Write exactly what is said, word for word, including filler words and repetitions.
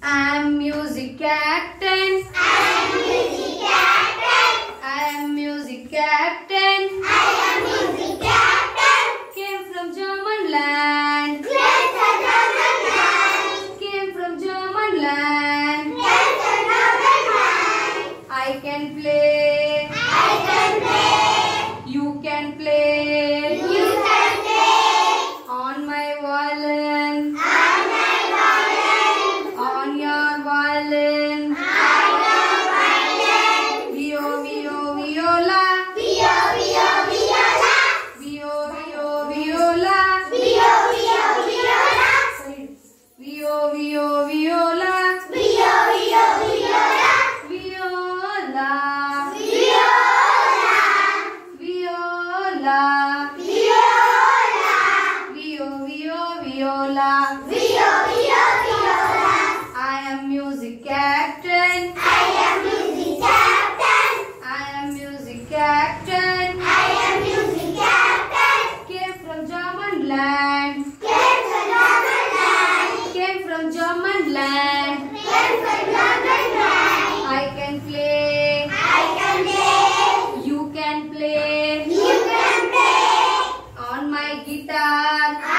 I am music captain. I am music captain. I am music captain. I am music captain. Came from German land. Came from German land. Came from German land. Came from German land. I can play. I can play. You can play. You can play. On my violin. On my violin. On your violin. On your violin. Vio, vio, viola. Vio, vio, viola. Vio, vio, viola. Vio, vio, viola. Vio, vio, viola. Vio, vio, viola. Viola. Viola. Viola. Viola. Vio, vio, viola. Vio, vio, viola. I am music captain. I am music captain. I am music captain. I am music captain. Came from German land. Came from German land. Came from German land. Came from German land. I can play. I can play. You can play. You can play. On my guitar.